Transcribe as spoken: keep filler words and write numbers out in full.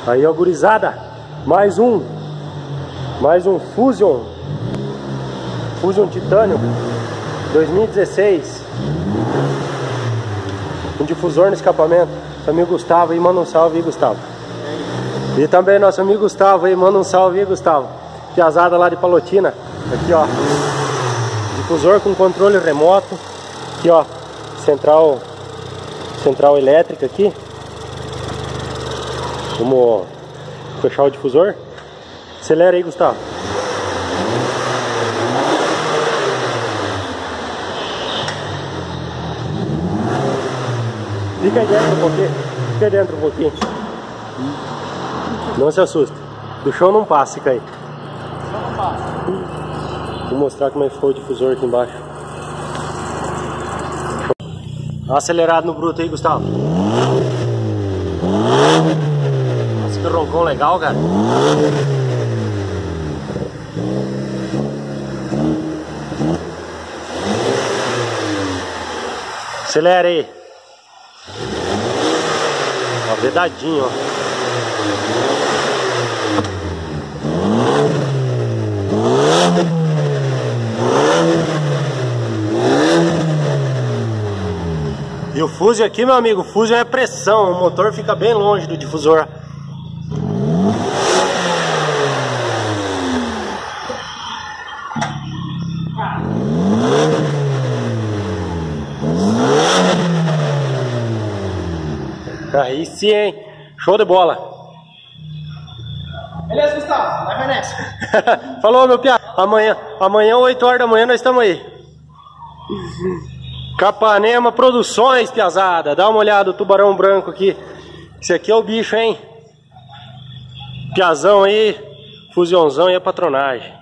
Aí, ó, gurizada, mais um, mais um Fusion, Fusion Titânio dois mil e dezesseis, um difusor no escapamento. Nosso amigo Gustavo aí, manda um salve aí, Gustavo. E também nosso amigo Gustavo aí, manda um salve aí, Gustavo. Piazada lá de Palotina, aqui ó, difusor com controle remoto, aqui ó, central, central elétrica aqui. Vamos fechar o difusor. Acelera aí, Gustavo. Fica aí dentro um pouquinho. Fica aí dentro um pouquinho. Não se assusta. Do chão não passa, fica aí. Não passa. Vou mostrar como é que ficou o difusor aqui embaixo. Acelerado no bruto aí, Gustavo. Nossa, que roncão legal, cara. Acelera aí. Ó, vedadinho, ó. E o Fusion aqui, meu amigo, o Fusion é pressão, o motor fica bem longe do difusor. Aí sim, hein? Show de bola. Beleza, Gustavo? Vai, vai nessa. Falou, meu piá. Amanhã, amanhã, oito horas da manhã, nós estamos aí. Capanema Produções, piazada. Dá uma olhada, o tubarão branco aqui. Esse aqui é o bicho, hein? Piazão aí, fusionzão e a patronagem.